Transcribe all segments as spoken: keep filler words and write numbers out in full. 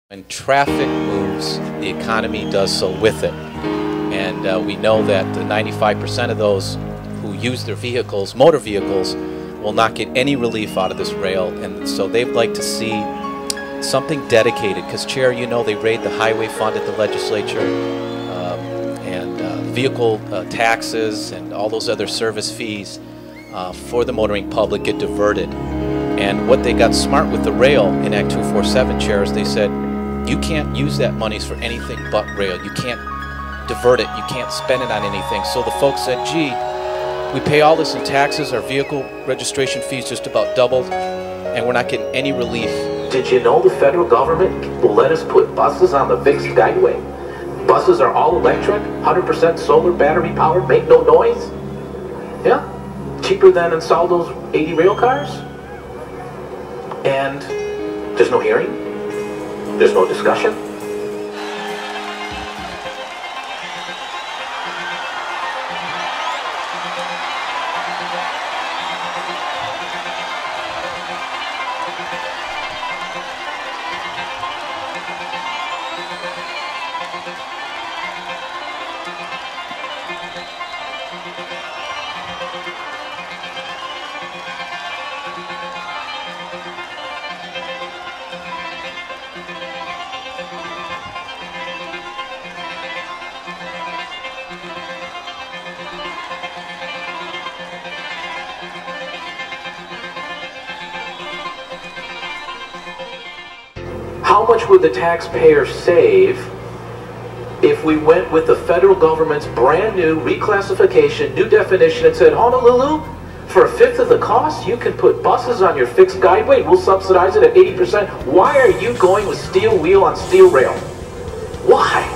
When traffic moves, the economy does so with it. And uh, we know that the ninety-five percent of those who use their vehicles, motor vehicles, will not get any relief out of this rail. And so they'd like to see something dedicated. Because, Chair, you know they raid the highway fund at the legislature, um, and uh, vehicle uh, taxes and all those other service fees uh, for the motoring public get diverted. And what they got smart with the rail in Act two forty-seven, Chair, is they said, you can't use that monies for anything but rail. You can't divert it. You can't spend it on anything. So the folks said, gee, we pay all this in taxes. Our vehicle registration fees just about doubled, and we're not getting any relief. Did you know the federal government will let us put buses on the Vic Skyway? Buses are all electric, one hundred percent solar battery powered, make no noise. Yeah, cheaper than install those eighty rail cars. And there's no hearing. There's no discussion. How much would the taxpayer save if we went with the federal government's brand new reclassification, new definition, and said, Honolulu, for a fifth of the cost, you can put buses on your fixed guideway, we'll subsidize it at eighty percent. Why are you going with steel wheel on steel rail? Why?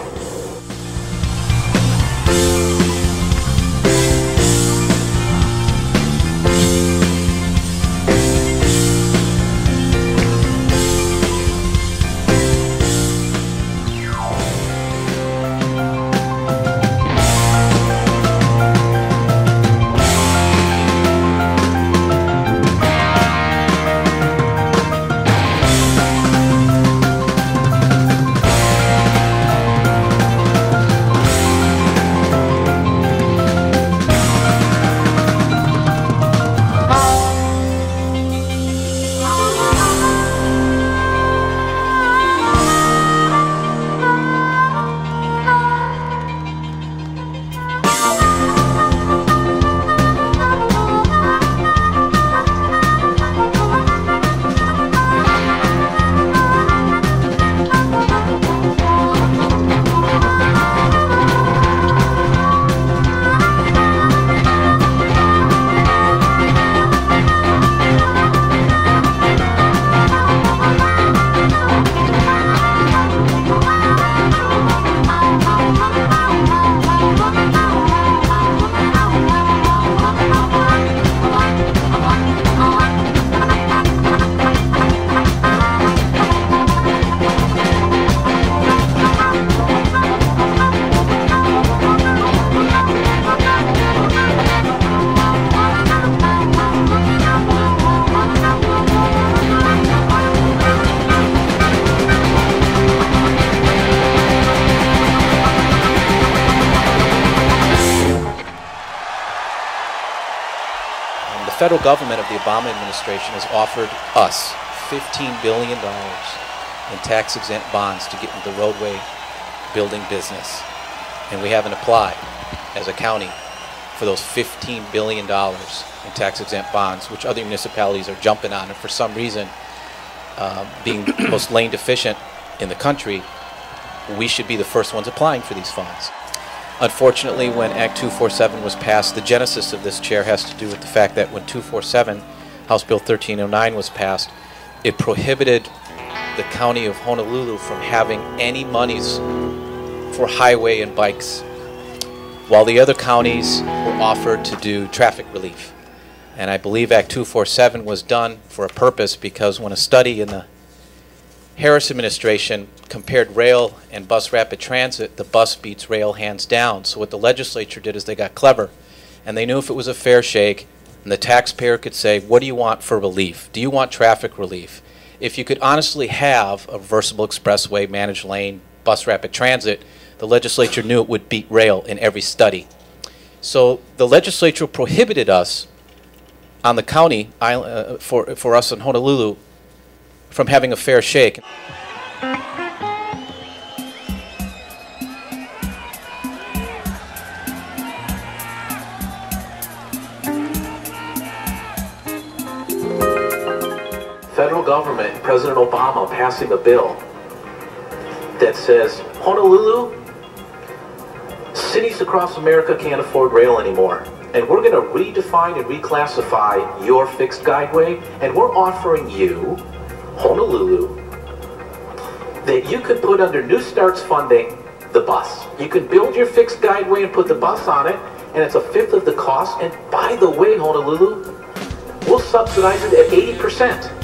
The federal government of the Obama administration has offered us fifteen billion dollars in tax-exempt bonds to get into the roadway building business. And we haven't applied as a county for those fifteen billion dollars in tax-exempt bonds, which other municipalities are jumping on. And for some reason, uh, being the most lane deficient in the country, we should be the first ones applying for these funds. Unfortunately, when Act two forty-seven was passed, the genesis of this, Chair, has to do with the fact that when two forty-seven, House Bill thirteen oh nine, was passed, it prohibited the county of Honolulu from having any monies for highway and bikes, while the other counties were offered to do traffic relief. And I believe Act two forty-seven was done for a purpose, because when a study in the Harris administration compared rail and bus rapid transit, the bus beats rail hands down. So what the legislature did is they got clever, and they knew if it was a fair shake and the taxpayer could say, what do you want for relief? Do you want traffic relief? if you could honestly have a reversible expressway, managed lane, bus rapid transit, the legislature knew it would beat rail in every study. So the legislature prohibited us on the county, uh, for, for us in Honolulu, from having a fair shake. Federal government, President Obama passing a bill that says, Honolulu, cities across America can't afford rail anymore. And we're going to redefine and reclassify your fixed guideway, and we're offering you, Honolulu, that you could put under New Start's funding the bus. You can build your fixed guideway and put the bus on it, and it's a fifth of the cost. And by the way, Honolulu, we'll subsidize it at eighty percent.